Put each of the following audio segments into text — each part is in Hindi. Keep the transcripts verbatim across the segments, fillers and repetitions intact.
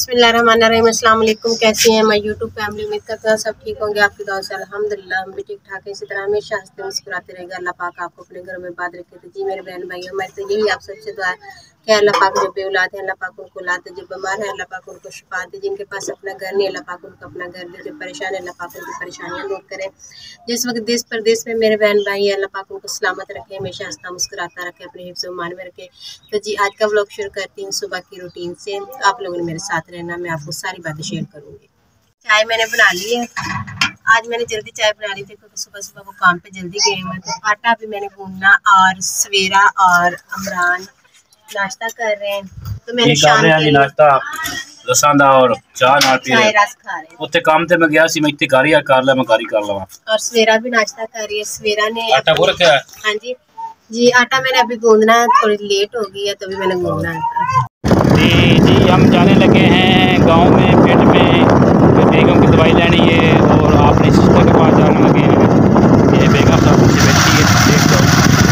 बिस्मिल्लाहिर्रहमानिर्रहीम। अस्सलाम वालेकुम। कैसी हैं मैं यूट्यूब फैमिली, उम्मीद करते हैं सब ठीक होंगे। आपकी दुआ से अल्हम्दुलिल्लाह हम भी ठीक ठाक हैं। इसी तरह हमेशा हंसते मुस्कुराते रहेगा। अल्लाह पाक आपको अपने घरों में बात रखे। तो जी मेरे बहन भाई, हमारी तो यही आप सबसे दुआ है कि अल्लाह पाक जो बेऔलाद है अल्लाह पाक उनको औलाद दे, जो बीमार है अल्लाह पाक उनको शिफा दे, जिनके पास अपना घर नहीं अल्लाह पाक उनको अपना घर दे, जो परेशान है अल्लाह पाक उनकी परेशानियां दूर करे। जिस वक्त देश प्रदेश में मेरे बहन भाई है अल्लाह पाक उनको सलामत रखे, हमेशा हंसता मुस्कुराता रखे, अपने हिफ्ज़ ईमान में रखे। तो जी आज का व्लॉग शुरू करती हूँ सुबह की रूटीन से। आप लोगों ने मेरे साथ रहना, मैं आपको सारी बातें शेयर करूँगी। चाय मैंने बना ली है। आज मैंने जल्दी चाय बना ली थी क्योंकि सुबह सुबह वो काम पे जल्दी गए हुए। तो आटा भी मैंने गूंदना और सवेरा और अमरान नाश्ता कर रहे हैं। तो मैंने शाम के नाश्ता रसां दा और चाह नाल पी चाय रस खा रहे हैं। उत्ते काम ते मैं गया सी, मैं इत्ते कारी कर ला मैं कारी कर लवा। और सवेरा भी नाश्ता कर रही है। सवेरा ने आटा वो रखा है। हाँ जी जी आटा मैंने अभी गूंदना है, थोड़ी लेट हो गई है तो अभी मैंने गूंदना है। जी जी हम जाने लगे हैं गांव में, पेट में तो बेगम की दवाई लेनी है और अपने सिस्टर के पास जाने लगे हैं। ये बेगम साहब पीछे बैठी है, देख जाओ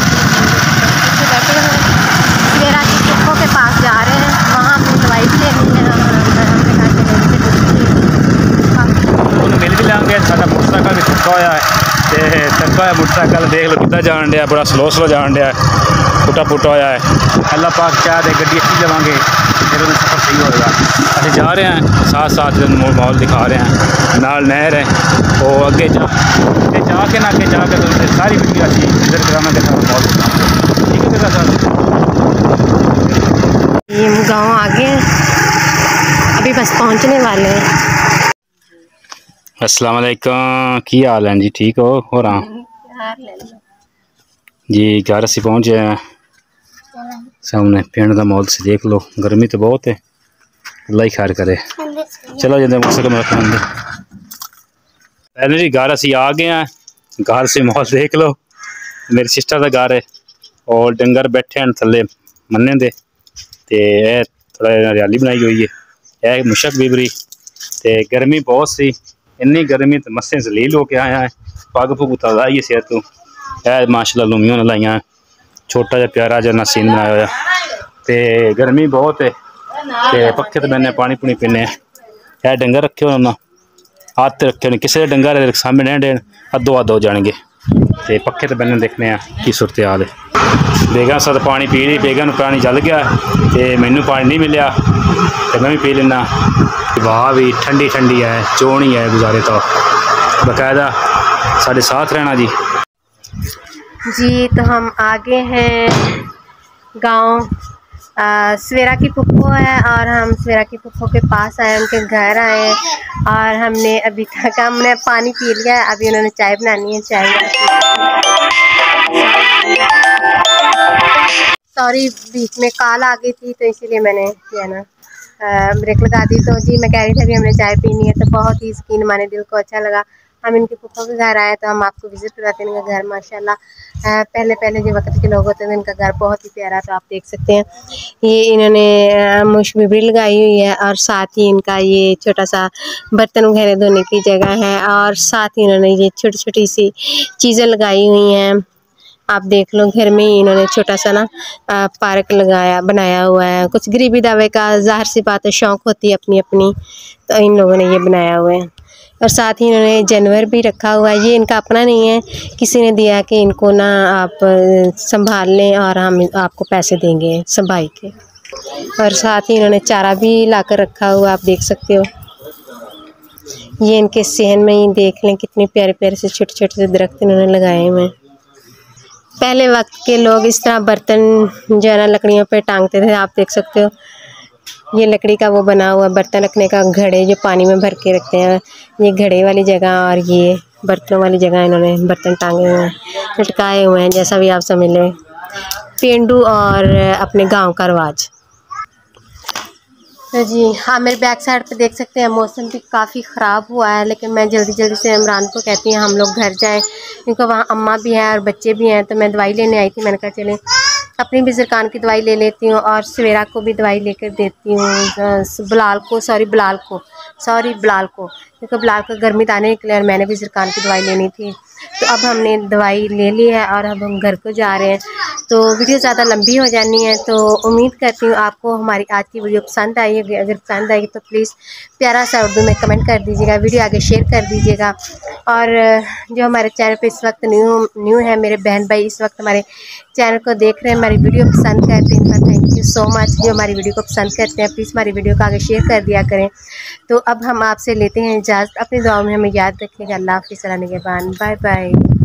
सवेरा की कुक्कों के पास जा रहे हैं, वहाँ अपनी दवाई लेनी है। मिल भी लेंगे। साडा मोटरसाइकिल भी ठुका होया है, ठुका होया मोटरसाइकिल देख लो कितना जान दिया, बड़ा स्लो स्लो जान दिया, फुटा फुटा होया है। अल्लाह पाक चाह दे गड्डी अच्छी लवांगे फिर उन्हें सफ़र सही होगा। अभी जा रहे हैं साथ साथ माहौल दिखा रहे हैं, नाल नहर है वो अगे जा जाके ना अगे जाके तो सारी वीडियो अच्छी इधर कराना के साथ माहौल दिखाना। ठीक है मेरा साथ ये हम गाँव आ गए हैं, अभी बस पहुँचने वाले हैं। अस्सलाम वालेकुम, की हाल है जी? ठीक हो हो रहा जी? घर असी पहुँच गए हैं सामने पिंड का माहौल से देख लो। गर्मी तो बहुत है, अल्लाह ही खैर करे। चलो जल्दी मौसम पहले जी घर असी आ गए हैं। घर से माहौल देख लो, मेरी सिस्टर का घर है और डंगर बैठे हैं थले मन्ने दे ते थोड़ा हरियाली बनाई हुई है। यह मुशक बिबरी ते गर्मी बहुत सी, इन्नी गर्मी तो मस्सें जलील होके आया है। पग पुग उतारा ही सेहत तू है माशाल्लाह, लूमियों ने लाइया, छोटा जहा प्यारा जहा नसीन बनाया हुआ। तो गर्मी बहुत है तो पक्खे तो मैंने पानी पुनी पीने है। डंगर रखे हो ना हाथ रखे हो, किसी डंगर सामने नहीं डेन अद्धो अद्ध हो जाएंगे। तो पक्खे तो मैंने देखने हैं की सूरत हाल है। बेगम साथ पानी पी ली, बेगम पानी जल गया तो मैनू पानी नहीं मिलया तो मैं भी पी लेना। वाह भी ठंडी ठंडी है, चोनी है गुजारे तो बाकायदा साढ़े साथ रहना जी। जी तो हम आगे हैं गांव। सवेरा की पुप्पो है और हम सवेरा की पुप्पो के पास आए, उनके घर आए और हमने अभी तक हमने पानी पी लिया है। अभी उन्होंने चाय बनानी है। चाय सॉरी बीच में कॉल आ गई थी तो इसीलिए मैंने किया ना ब्रेक लगा दी। तो जी मैं कह रही थी अभी हमने चाय पीनी है। तो बहुत ही यकीन माने दिल को अच्छा लगा। हम इनके पुप्पो के घर आए तो हम आपको विज़िट कराते हैं इनका घर। माशाल्लाह पहले पहले जो वक्त के लोग होते हैं इनका घर बहुत ही प्यारा। तो आप देख सकते हैं ये इन्होंने मुश बिबरी लगाई हुई है और साथ ही इनका ये छोटा सा बर्तन वगैरह धोने की जगह है और साथ ही इन्होंने ये छोटी छोटी सी चीज़ें लगाई हुई हैं। आप देख लो घर में ही इन्होंने छोटा सा ना पार्क लगाया बनाया हुआ है। कुछ गरीबी दावे का ज़ाहिर सी बात है, शौक़ होती है अपनी अपनी, तो इन लोगों ने ये बनाया हुआ है। और साथ ही इन्होंने जानवर भी रखा हुआ है। ये इनका अपना नहीं है, किसी ने दिया कि इनको ना आप संभाल लें और हम आपको पैसे देंगे संभाल के। और साथ ही इन्होंने चारा भी लाकर रखा हुआ, आप देख सकते हो। ये इनके सहन में ही देख लें कितने प्यारे प्यारे से छोटे छोटे से दरख्त इन्होंने लगाए हुए हैं। पहले वक्त के लोग इस तरह बर्तन जो है ना लकड़ियों पे टांगते थे। आप देख सकते हो ये लकड़ी का वो बना हुआ बर्तन रखने का घड़े जो पानी में भर के रखते हैं। ये घड़े वाली जगह और ये बर्तनों वाली जगह इन्होंने बर्तन टांगे हुए हैं, लटकाए हुए हैं, जैसा भी आप समझ लें। पेंडू और अपने गांव का रिवाज। तो जी हाँ मेरे बैक साइड पे देख सकते हैं मौसम भी काफ़ी ख़राब हुआ है, लेकिन मैं जल्दी जल्दी से इमरान को कहती हूँ हम लोग घर जाएं क्योंकि वहाँ अम्मा भी हैं और बच्चे भी हैं। तो मैं दवाई लेने आई थी, मैंने कहा चलें अपनी भी ज़रकान की दवाई ले लेती हूँ और सवेरा को भी दवाई लेकर देती हूँ। बिलाल को सॉरी बिलाल को सॉरी बिलाल को क्योंकि बिलाल को गर्मी आने के लिए और मैंने भी ज़ुकाम की दवाई लेनी थी। तो अब हमने दवाई ले ली है और अब हम घर को जा रहे हैं। तो वीडियो ज़्यादा लंबी हो जानी है, तो उम्मीद करती हूँ आपको हमारी आज की वीडियो पसंद आई है। अगर पसंद आएगी तो प्लीज़ प्यारा सा उर्दू में कमेंट कर दीजिएगा, वीडियो आगे शेयर कर दीजिएगा। और जो हमारे चैनल पे इस वक्त न्यू न्यू है, मेरे बहन भाई इस वक्त हमारे चैनल को देख रहे हैं, हमारी वीडियो पसंद करते हैं, इनका थैंक यू सो मच। जो हमारी वीडियो को पसंद करते हैं प्लीज़ हमारी वीडियो को आगे शेयर कर दिया करें। तो अब हम आपसे लेते हैं इजाज़त, अपनी दुआओं में हमें याद रखिएगा। अल्लाह हाफ़िज़, निगहबान, बाय बाय।